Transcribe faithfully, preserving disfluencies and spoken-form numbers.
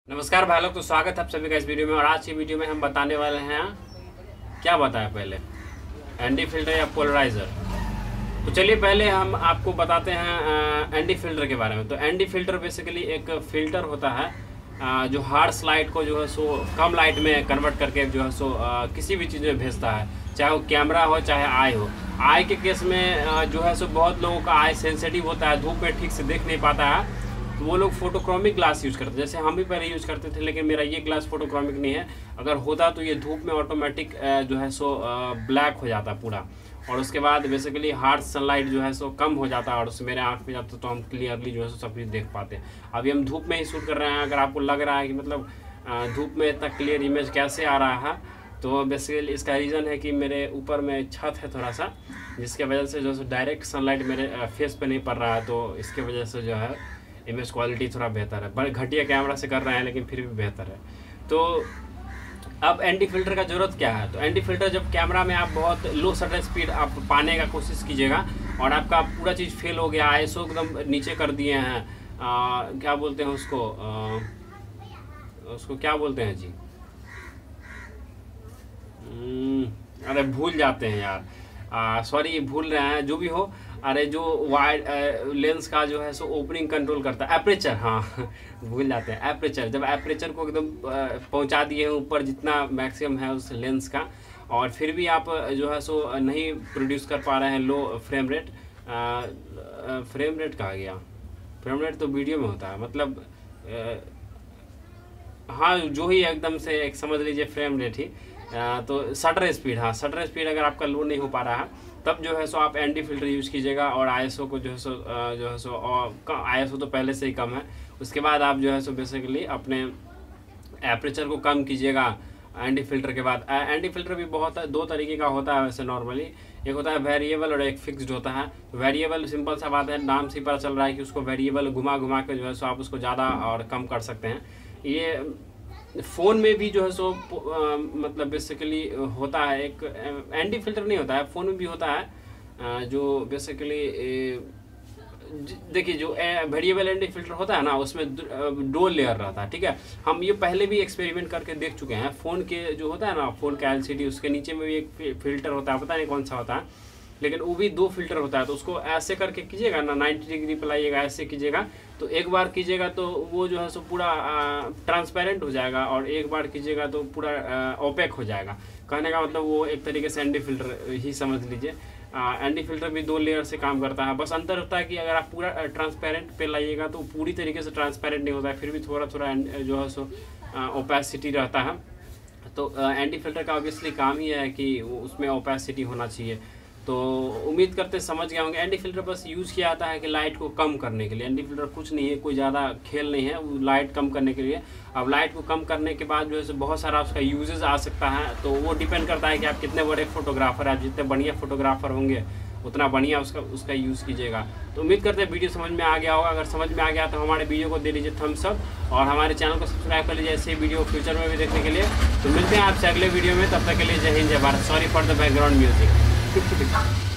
नमस्कार भाई लोग, तो स्वागत है आप सभी का इस वीडियो में। और आज की वीडियो में हम बताने वाले हैं, क्या बताएं पहले, एनडी फिल्टर या पोलराइजर। तो चलिए पहले हम आपको बताते हैं एनडी फिल्टर के बारे में। तो एनडी फिल्टर बेसिकली एक फिल्टर होता है आ, जो हार्श लाइट को जो है सो कम लाइट में कन्वर्ट करके जो है सो आ, किसी भी चीज़ में भेजता है, चाहे वो कैमरा हो चाहे आई हो। आई के केस में आ, जो है सो बहुत लोगों का आई सेंसिटिव होता है, धूप में ठीक से देख नहीं पाता है, तो वो लोग फोटोक्रोमिक ग्लास यूज़ करते हैं। जैसे हम भी पहले यूज़ करते थे, लेकिन मेरा ये ग्लास फोटोक्रोमिक नहीं है। अगर होता तो ये धूप में ऑटोमेटिक जो है सो ब्लैक हो जाता पूरा, और उसके बाद बेसिकली हार्श सनलाइट जो है सो कम हो जाता है और उससे मेरे आँख पे जाता, तो हम क्लियरली जो है सो सब कुछ देख पाते हैं। अभी हम धूप में ही शूट कर रहे हैं। अगर आपको लग रहा है कि मतलब धूप में इतना क्लियर इमेज कैसे आ रहा है, तो बेसिकली इसका रीज़न है कि मेरे ऊपर में छत है थोड़ा सा, जिसके वजह से जो है डायरेक्ट सनलाइट मेरे फेस पे नहीं पड़ रहा है, तो इसके वजह से जो है इमेज क्वालिटी थोड़ा बेहतर है। बड़े घटिया कैमरा से कर रहे हैं लेकिन फिर भी बेहतर है। तो अब एनडी फिल्टर का ज़रूरत क्या है? तो एनडी फिल्टर जब कैमरा में आप बहुत लो शटर स्पीड आप पाने का कोशिश कीजिएगा और आपका पूरा चीज़ फेल हो गया, आईएसओ एकदम नीचे कर दिए हैं, आ, क्या बोलते हैं उसको, आ, उसको क्या बोलते हैं जी, अरे भूल जाते हैं यार, सॉरी भूल रहे हैं, जो भी हो। अरे जो वाइड लेंस का जो है सो ओपनिंग कंट्रोल करता है, एपरेचर, हाँ भूल जाते हैं एपरेचर। जब एपरेचर को एकदम पहुंचा दिए हैं ऊपर जितना मैक्सिमम है उस लेंस का, और फिर भी आप जो है सो नहीं प्रोड्यूस कर पा रहे हैं low frame rate, frame rate कहा गया, फ्रेम रेट तो वीडियो में होता है, मतलब आ, हाँ जो ही एकदम से एक समझ लीजिए फ्रेम रेट ही, आ, तो शटर स्पीड, हाँ शटर स्पीड अगर आपका लो नहीं हो पा रहा है, तब जो है सो आप एनडी फिल्टर यूज़ कीजिएगा। और आईएसओ को जो है सो जो है सो आईएसओ तो पहले से ही कम है, उसके बाद आप जो है सो बेसिकली अपने एपरेचर को कम कीजिएगा एनडी फिल्टर के बाद। एनडी फिल्टर भी बहुत दो तरीके का होता है वैसे नॉर्मली, एक होता है वेरिएबल और एक फिक्स्ड होता है। वेरिएबल सिंपल सा बात है, नाम से ही पता चल रहा है कि उसको वेरिएबल घुमा घुमा के जो है सो आप उसको ज़्यादा और कम कर सकते हैं। ये फ़ोन में भी जो है सो आ, मतलब बेसिकली होता है, एक एनडी फिल्टर नहीं होता है, फ़ोन में भी होता है, आ, जो बेसिकली देखिए जो वेरिएबल एनडी फिल्टर होता है ना, उसमें डो लेयर रहता है, ठीक है। हम ये पहले भी एक्सपेरिमेंट करके देख चुके हैं। फ़ोन के जो होता है ना, फ़ोन का एलसीडी, उसके नीचे में भी एक फिल्टर होता है, पता नहीं कौन सा होता है, लेकिन वो भी दो फिल्टर होता है। तो उसको ऐसे करके कीजिएगा ना, नाइन्टी डिग्री पे लाइएगा, ऐसे कीजिएगा, तो एक बार कीजिएगा तो वो जो है सो पूरा ट्रांसपेरेंट हो जाएगा, और एक बार कीजिएगा तो पूरा ओपेक हो जाएगा। कहने का मतलब वो एक तरीके से एनडी फिल्टर ही समझ लीजिए। एनडी फिल्टर भी दो लेयर से काम करता है, बस अंतर होता है कि अगर आप पूरा ट्रांसपेरेंट पे लाइएगा तो पूरी तरीके से ट्रांसपेरेंट नहीं होता है, फिर भी थोड़ा थोड़ा जो है सो ओपेसिटी रहता है। तो एनडी फिल्टर का ऑब्वियसली काम ही है कि उसमें ओपेसिटी होना चाहिए। तो उम्मीद करते समझ गए होंगे। एनडी फिल्टर बस यूज़ किया जाता है कि लाइट को कम करने के लिए। एनडी फिल्टर कुछ नहीं है, कोई ज़्यादा खेल नहीं है, वो लाइट कम करने के लिए। अब लाइट को कम करने के बाद जो है बहुत सारा उसका यूजेस आ सकता है, तो वो डिपेंड करता है कि आप कितने बड़े फोटोग्राफर हैं। आप जितने बढ़िया फोटोग्राफर होंगे उतना बढ़िया उसका उसका यूज़ कीजिएगा। तो उम्मीद करते हैं वीडियो समझ में आ गया होगा। अगर समझ में आ गया तो हमारे वीडियो को दे लीजिए थम्स अप, और हमारे चैनल को सब्सक्राइब कर लीजिए ऐसे वीडियो फ्यूचर में भी देखने के लिए। तो मिलते हैं आपसे अगले वीडियो में, तब तक के लिए जय हिंद जय Bharat. Sorry for the background music.